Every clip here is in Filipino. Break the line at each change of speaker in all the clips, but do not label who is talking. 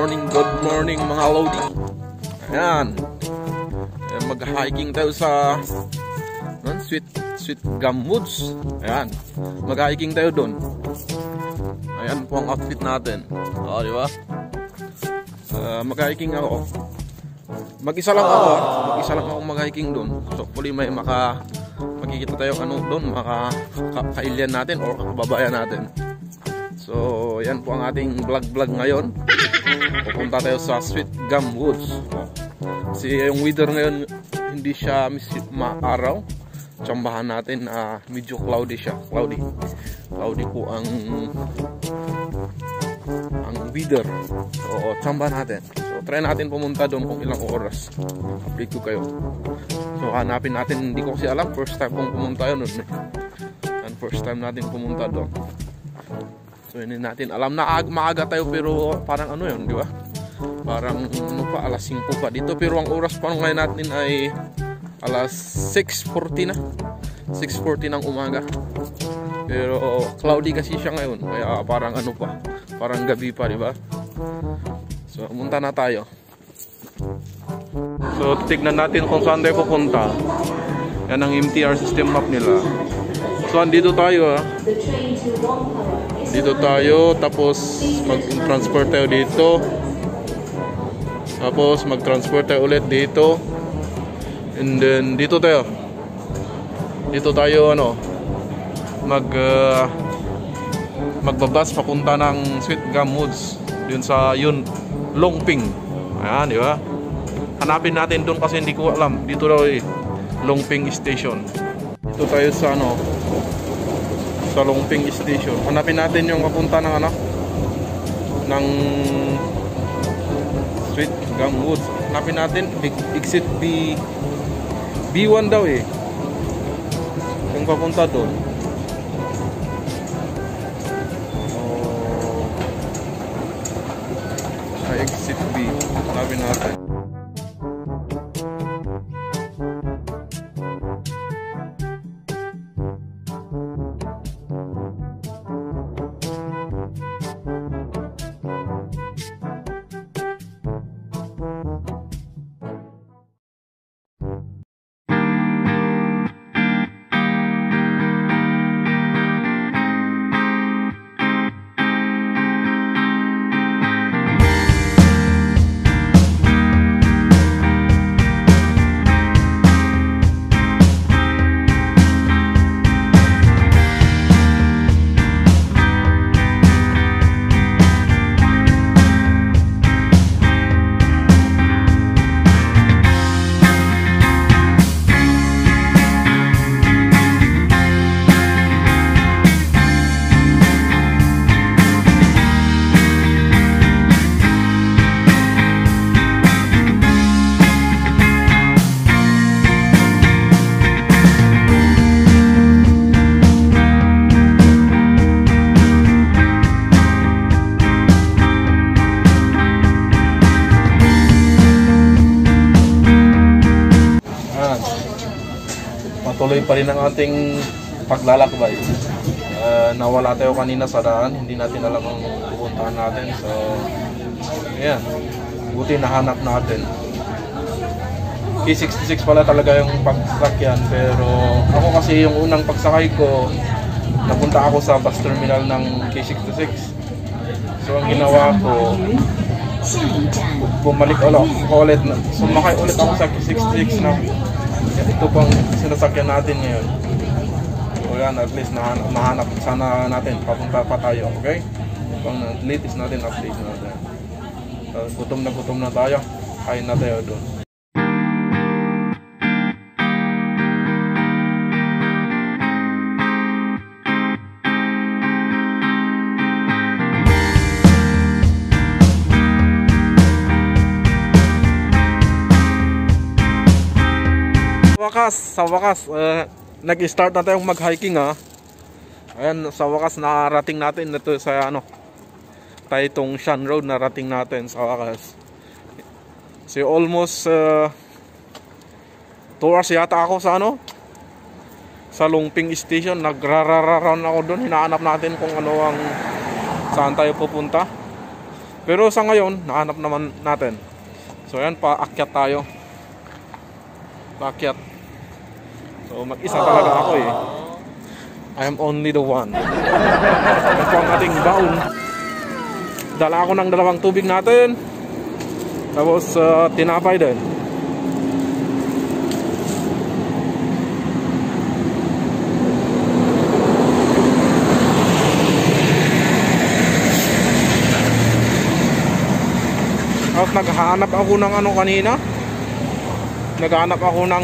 good morning mga Lodi. Ayan. Mag-hiking tayo sa Sweet Gum Woods. Ayan. Mag-hiking tayo doon. Ayan po ang outfit natin. O, di ba? Mag-hiking ako. Mag-isa lang ako. Mag-isa lang ako mag-hiking doon. So, hopefully may makikita tayo doon, kailyan natin o kababayan natin. So, yan po ang ating vlog ngayon. Pupunta tayo sa Sweet Gum Woods. Kasi yung weather ngayon, hindi siya maaraw. Tsambahan natin, medyo cloudy siya. Cloudy po ang weather. So, tsambahan natin. So, try natin pumunta doon kung ilang oras. Update ko kayo. So, hanapin natin, hindi ko kasi alam. First time kong pumunta yun. And first time natin pumunta doon. So, hindi natin alam na maaga tayo, pero parang yun, di ba? Parang alas 5 pa dito. Pero ang oras pa ngayon natin ay alas 6:40 na. 6:40 ng umaga. Pero cloudy kasi siya ngayon. Kaya parang pa. Parang gabi pa, di ba? So, pumunta na tayo. So, tignan natin kung saan tayo pupunta. Yan ang MTR system map nila. So, andito tayo Dito tayo, tapos mag-transfer tayo dito. Tapos mag-transfer tayo ulit dito. And then dito tayo. Dito tayo magbabas papunta ng Sweet Gum Woods. Yun sa Longping. Ayan, di ba? Hanapin natin doon kasi hindi ko alam. Dito daw Longping Station. Dito tayo sa sa Longping Station. Hanapin natin yung papunta ng ng Sweet Gum Woods. Hanapin natin exit B1 daw yung papunta doon. Exit B. Hanapin natin. Tuloy pa rin ang ating paglalakbay. Nawala tayo kanina sa daan, hindi natin alam ang pupuntahan natin. So, ayan. Buti nahanap natin. K66 pala talaga yung pagsakyan, pero ako kasi yung unang pagsakay ko, napunta ako sa bus terminal ng K66. So, ang ginawa ko, bumalik ulit. Sumakay ulit ako sa K66 na ito pang sinasakyan natin ngayon. So yan, at least mahanap sana natin. Papunta pa tayo, okay? Pang latest natin, update natin. Gutom na tayo. Kain na tayo doon. Sa wakas, nag-start na tayong mag-hiking Ayan, sa wakas narating natin ito sa Taytong Shan Road, narating natin sa wakas. So almost 2 hours yata ako sa sa Longping Station. Nagrararound ako doon, hinahanap natin kung saan tayo pupunta. Pero sa ngayon, nahanap naman natin. So ayan, paakyat tayo. Paakyat. So mag-isa talaga ako eh. I am only the one. Ito ang ating baon. Dala ako ng 2 tubig natin. Tapos tinapay din. Tapos naghahanap ako ng ano kanina. Naghahanap ako ng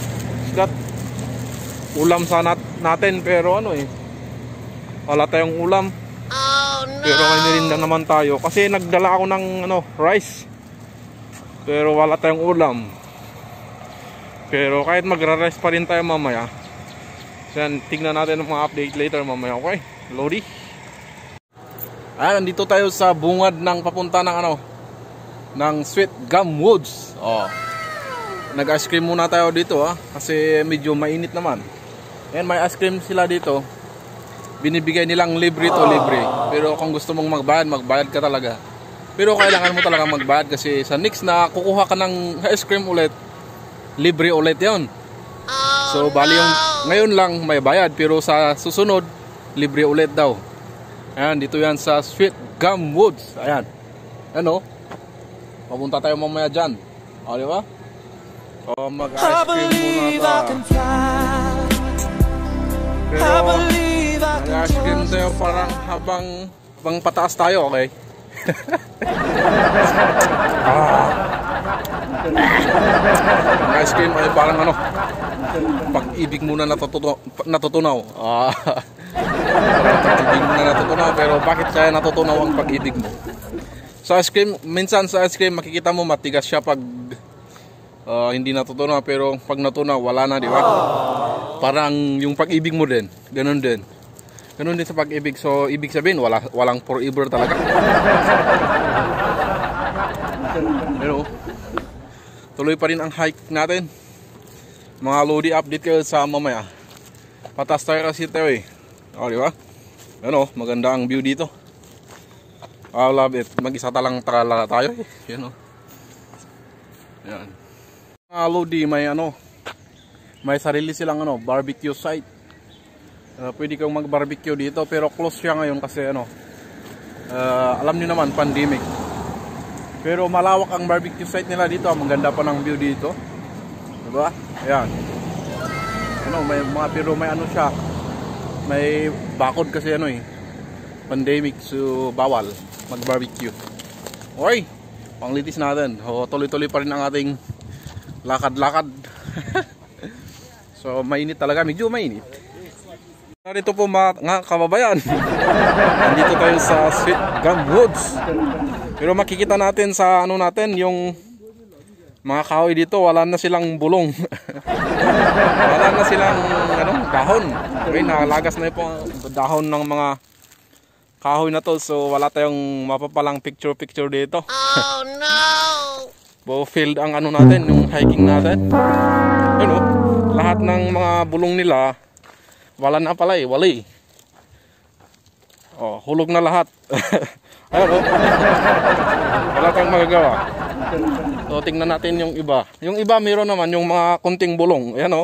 ulam sana natin, pero ano eh, wala tayong ulam. Oh, no. Pero may merinda naman tayo kasi nagdala ako ng rice, pero wala tayong ulam. Pero kahit magra-rice pa rin tayo mamaya. So yan, tignan natin ang mga update later mamaya. Okay, Lodi. Ayan, nandito tayo sa bungad ng papunta ng ng Sweet Gum Woods. Nag-ice cream muna tayo dito kasi medyo mainit naman. Ayan, may ice cream sila dito. Binibigay nilang libre to libre. Pero kung gusto mong magbayad ka talaga. Pero kailangan mo talaga magbayad kasi sa next na kukuha ka ng ice cream ulit, libre ulit yon. So bali yung ngayon lang may bayad, pero sa susunod libre ulit daw. Ayan, dito yan sa Sweet Gum Woods. Ayan. Papunta tayo mamaya dyan. Di ba? So mag-ice cream muna tayo. Pero mag-ice cream tayo parang habang pataas tayo, okay? Ang ice cream ay parang pag-ibig muna natutunaw. Parang pag-ibig muna natutunaw, pero bakit kaya natutunaw ang pag-ibig mo? Sa ice cream, minsan sa ice cream makikita mo matigas siya pag hindi natutunaw, pero pag natunaw wala na, di ba? Parang yung pag-ibig mo din, ganun din. Ganun din sa pag-ibig. So ibig sabihin walang forever talaga. Pero tuloy pa rin ang hike natin. Mga Lodi, update kayo sa mamaya. Patas tayo kasi tayo eh. Di ba? Maganda ang view dito. I love it. Mag-isa talang talaga tayo eh. Yan. Mga Lodi, may sarili silang barbecue site. Pwede kang mag-barbecue dito, pero close siya ngayon kasi alam niyo naman, pandemic. Pero malawak ang barbecue site nila dito. Maganda pa ng view dito. Diba? Ayan. Pero may siya. May bakod kasi pandemic, so bawal mag-barbecue. Okay, panglitis natin. Tuloy-tuloy pa rin ang ating lakad-lakad. So mainit talaga, medyo mainit. Narito po mga kababayan. Nandito tayo sa Sweet Gum Woods. Pero makikita natin sa natin, yung mga kahoy dito, wala na silang bulong. Wala na silang dahon. Okay, nalagas na po ang dahon ng mga kahoy na to. So wala tayong mapapalang picture dito. Oh no! Field ang natin, yung hiking natin. Lahat ng mga bulong nila wala na pala eh, wali. Hulog na lahat. Wala tayong magagawa. So tingnan natin yung iba. Yung iba meron naman yung mga kunting bulong. Ayan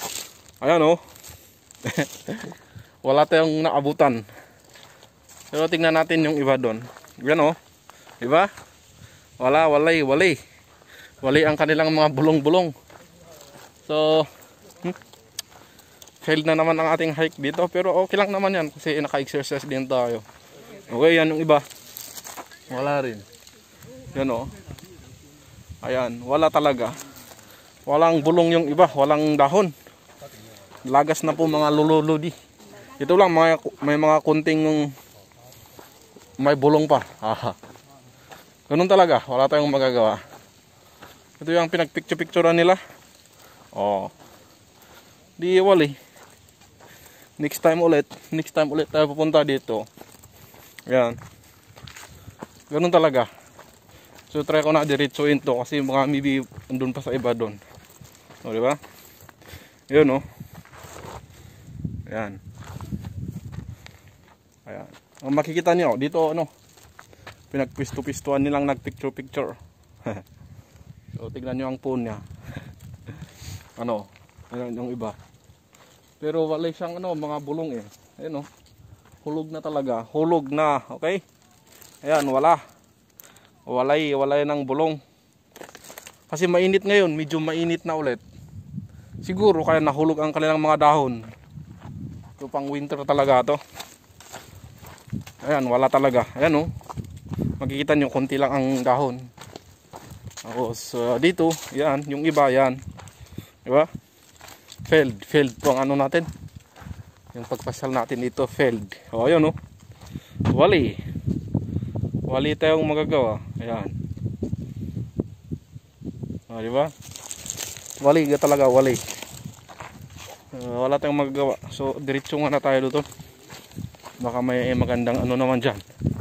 wala tayong naabutan. Pero tingnan natin yung iba doon. Ayan Diba? Wali. Wali ang kanilang mga bulong-bulong. So failed na naman ang ating hike dito, pero okay lang naman yan kasi naka-exercise din tayo. Okay, yan yung iba. Wala rin. Yan Ayan, wala talaga. Walang bulong yung iba, walang dahon. Lagas na po mga lululudi. Ito lang, may mga kunting may bulong pa. Ganun talaga, wala tayong magagawa. Ito yung pinagpicture-picturean nila. Di wali. Next time ulit tayo pupunta dito. Yan. Ganun talaga. So try ko na diretsuin to kasi mga maybe andun pa sa iba doon. Di ba? Yun Ayan. Ayan. Makikita niyo dito pinagpisto-pistuan nilang nagpicture-picture. So tignan nyo ang phone niya. Ano, ayan yung iba. Pero wala siyang ano, mga bulong eh. Ayun oh. Hulog na talaga, hulog na, okay? Ayan, wala. Walay ng bulong. Kasi mainit ngayon, medyo mainit na ulit. Siguro kaya nahulog ang kanilang mga dahon. Ito pang winter talaga to. Ayan, wala talaga. Ayan oh. Makikita nyo, konti lang ang dahon. Tapos dito, yan, yung iba, yan. Diba? Failed po ang ano natin. Yung pagpasal natin dito, failed. O, yun o. Wali tayong magagawa. Ayan. O, diba? Wali ka talaga, wali. Wala tayong magagawa. So, diretso nga na tayo dito. Baka may magandang ano naman dyan.